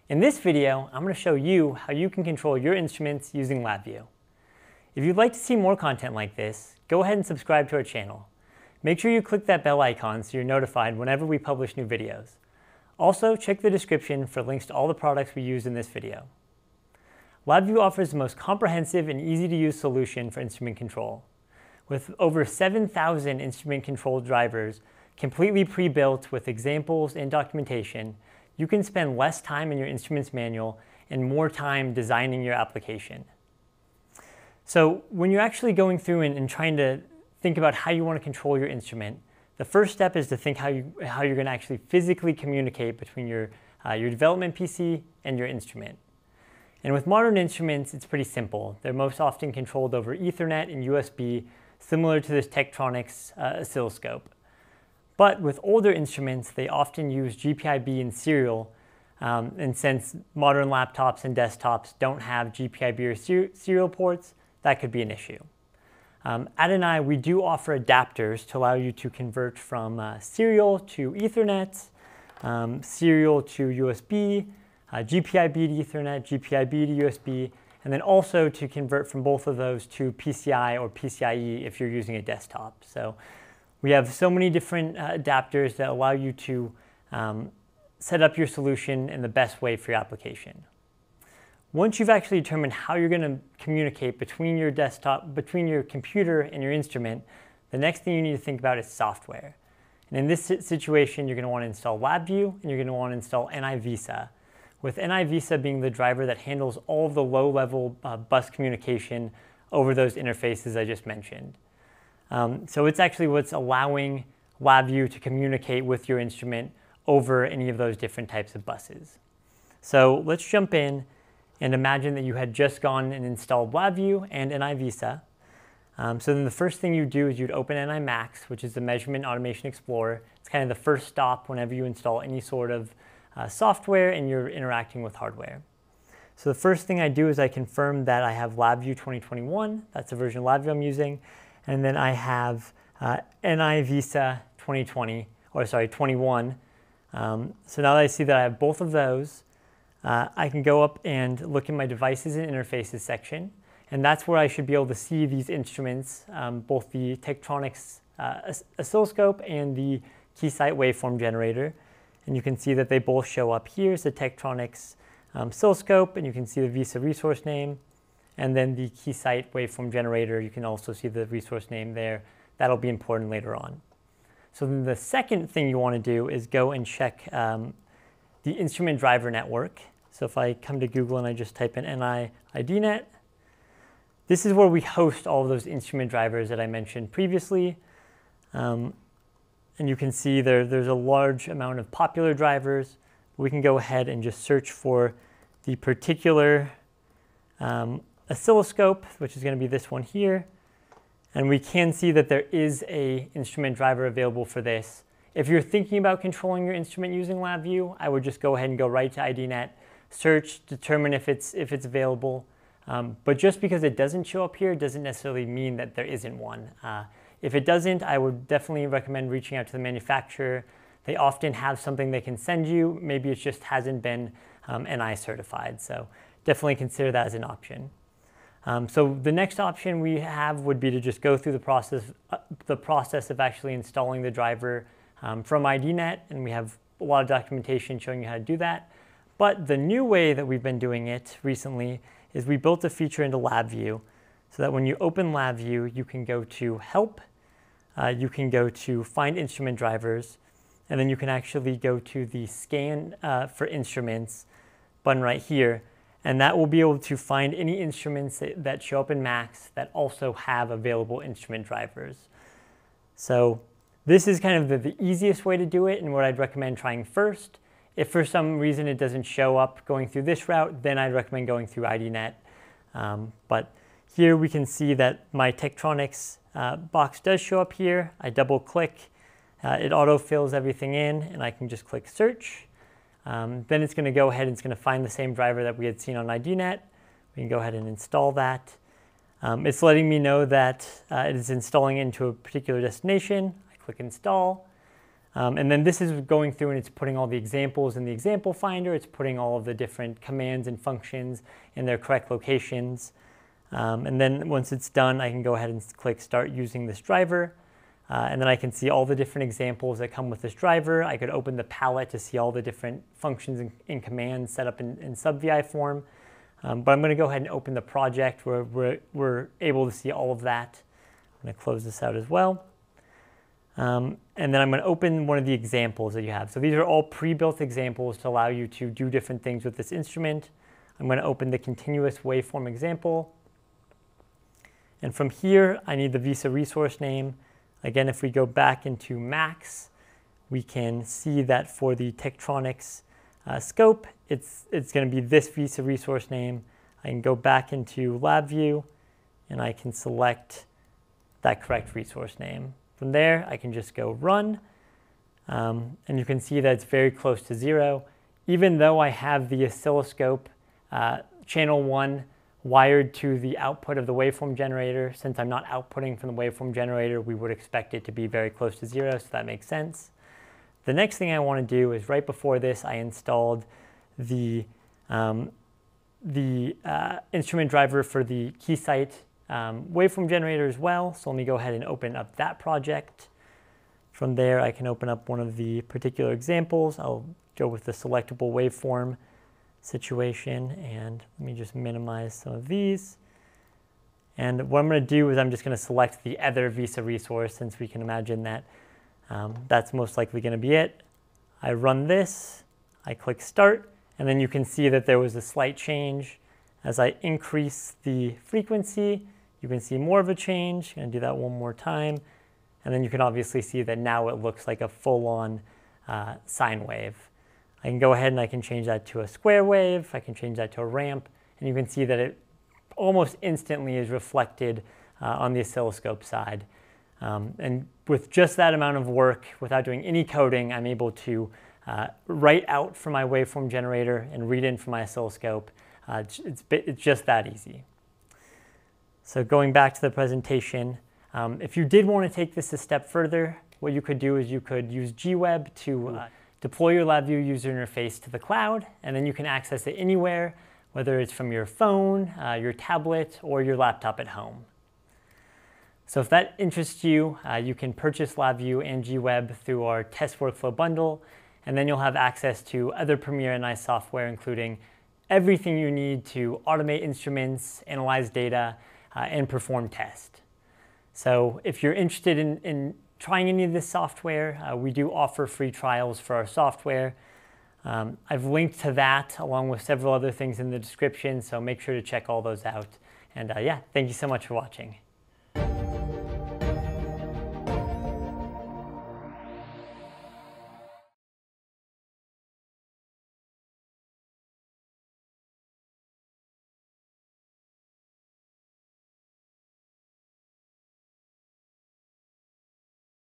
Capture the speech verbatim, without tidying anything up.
In this video, I'm going to show you how you can control your instruments using LabVIEW. If you'd like to see more content like this, go ahead and subscribe to our channel. Make sure you click that bell icon so you're notified whenever we publish new videos. Also, check the description for links to all the products we use in this video. LabVIEW offers the most comprehensive and easy-to-use solution for instrument control. With over seven thousand instrument control drivers completely pre-built with examples and documentation, you can spend less time in your instruments manual and more time designing your application. So when you're actually going through and, and trying to think about how you want to control your instrument, the first step is to think how, you, how you're going to actually physically communicate between your, uh, your development P C and your instrument. And with modern instruments, it's pretty simple. They're most often controlled over Ethernet and U S B, similar to this Tektronix uh, oscilloscope. But with older instruments, they often use G P I B and serial, um, and since modern laptops and desktops don't have G P I B or ser serial ports, that could be an issue. Um, at N I, we do offer adapters to allow you to convert from uh, serial to Ethernet, um, serial to U S B, uh, G P I B to Ethernet, G P I B to U S B, and then also to convert from both of those to P C I or P C I E if you're using a desktop. So we have so many different uh, adapters that allow you to um, set up your solution in the best way for your application. Once you've actually determined how you're going to communicate between your desktop, between your computer and your instrument, the next thing you need to think about is software. And in this situation, you're going to want to install LabVIEW and you're going to want to install NIVISA, with NIVISA being the driver that handles all of the low-level uh, bus communication over those interfaces I just mentioned. Um, so it's actually what's allowing LabVIEW to communicate with your instrument over any of those different types of buses. So let's jump in and imagine that you had just gone and installed LabVIEW and NIVISA. Um, so then the first thing you do is you'd open N I MAX, which is the Measurement Automation Explorer. It's kind of the first stop whenever you install any sort of uh, software and you're interacting with hardware. So the first thing I do is I confirm that I have LabVIEW twenty twenty-one. That's the version of LabVIEW I'm using. And then I have uh, NIVISA twenty twenty, or sorry, twenty-one. Um, so now that I see that I have both of those, uh, I can go up and look in my devices and interfaces section. And that's where I should be able to see these instruments, um, both the Tektronix uh, oscilloscope and the Keysight waveform generator. And you can see that they both show up here. It's the Tektronix um, oscilloscope, and you can see the VISA resource name. And then the Keysight waveform generator, you can also see the resource name there. That'll be important later on. So then the second thing you want to do is go and check um, the instrument driver network. So if I come to Google and I just type in N I I D net, this is where we host all of those instrument drivers that I mentioned previously. Um, and you can see there, there's a large amount of popular drivers. We can go ahead and just search for the particular um, oscilloscope, which is going to be this one here. And we can see that there is a instrument driver available for this. If you're thinking about controlling your instrument using LabVIEW, I would just go ahead and go right to I D net, search, determine if it's, if it's available. Um, but just because it doesn't show up here doesn't necessarily mean that there isn't one. Uh, if it doesn't, I would definitely recommend reaching out to the manufacturer. They often have something they can send you. Maybe it just hasn't been um, N I certified. So definitely consider that as an option. Um, so the next option we have would be to just go through the process, uh, the process of actually installing the driver um, from I D net, and we have a lot of documentation showing you how to do that. But the new way that we've been doing it recently is we built a feature into LabVIEW so that when you open LabVIEW, you can go to Help, uh, you can go to Find Instrument Drivers, and then you can actually go to the Scan uh, for Instruments button right here. And that will be able to find any instruments that, that show up in MAX that also have available instrument drivers. So this is kind of the, the easiest way to do it and what I'd recommend trying first. If for some reason it doesn't show up going through this route, then I'd recommend going through I D net. Um, but here we can see that my Tektronix uh, box does show up here. I double click, uh, it auto-fills everything in, and I can just click search. Um, then it's going to go ahead and it's going to find the same driver that we had seen on I D net. We can go ahead and install that. Um, it's letting me know that uh, it is installing into a particular destination. I click install. Um, and then this is going through and it's putting all the examples in the example finder. It's putting all of the different commands and functions in their correct locations. Um, and then once it's done, I can go ahead and click Start Using this driver. Uh, and then I can see all the different examples that come with this driver. I could open the palette to see all the different functions and, and commands set up in, in sub V I form. Um, but I'm going to go ahead and open the project where we're, we're able to see all of that. I'm going to close this out as well. Um, and then I'm going to open one of the examples that you have. So these are all pre-built examples to allow you to do different things with this instrument. I'm going to open the continuous waveform example. And from here, I need the VESA resource name. Again, if we go back into Max, we can see that for the Tektronix uh, scope, it's, it's going to be this VESA resource name. I can go back into LabVIEW, and I can select that correct resource name. From there, I can just go run, um, and you can see that it's very close to zero. Even though I have the oscilloscope uh, channel one wired to the output of the waveform generator, since I'm not outputting from the waveform generator, we would expect it to be very close to zero, so that makes sense. The next thing I want to do is right before this, I installed the, um, the uh, instrument driver for the Keysight Um, waveform generator as well. So let me go ahead and open up that project. From there, I can open up one of the particular examples. I'll go with the selectable waveform situation, and let me just minimize some of these. And what I'm going to do is I'm just going to select the other VESA resource, since we can imagine that um, that's most likely going to be it. I run this, I click Start, and then you can see that there was a slight change. As I increase the frequency, you can see more of a change. I'm going to do that one more time. And then you can obviously see that now it looks like a full-on uh, sine wave. I can go ahead and I can change that to a square wave. I can change that to a ramp. And you can see that it almost instantly is reflected uh, on the oscilloscope side. Um, and with just that amount of work, without doing any coding, I'm able to uh, write out from my waveform generator and read in from my oscilloscope. Uh, it's, it's just that easy. So going back to the presentation, um, if you did want to take this a step further, what you could do is you could use G Web to uh, deploy your LabVIEW user interface to the cloud, and then you can access it anywhere, whether it's from your phone, uh, your tablet, or your laptop at home. So if that interests you, uh, you can purchase LabVIEW and G Web through our test workflow bundle, and then you'll have access to other Premiere N I software, including everything you need to automate instruments, analyze data, uh, and perform tests. So if you're interested in, in trying any of this software, uh, we do offer free trials for our software. Um, I've linked to that along with several other things in the description, so make sure to check all those out. And uh, yeah, thank you so much for watching.